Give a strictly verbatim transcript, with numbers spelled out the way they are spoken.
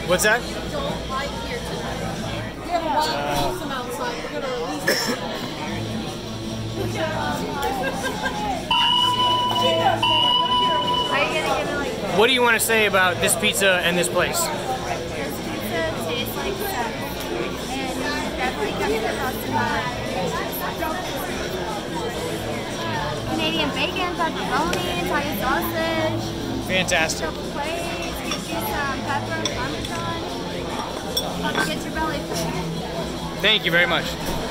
What's that? Don't like here tonight. We have a wild possum outside. We're gonna release it. Are you gonna give it like? What do you want to say about this pizza and this place? This pizza tastes like sex, and definitely comes across the line. Canadian bacon, pepperoni, Italian sausage. Fantastic. Couple plates, get you some pepper, parmesan. Get your belly full. Thank you very much.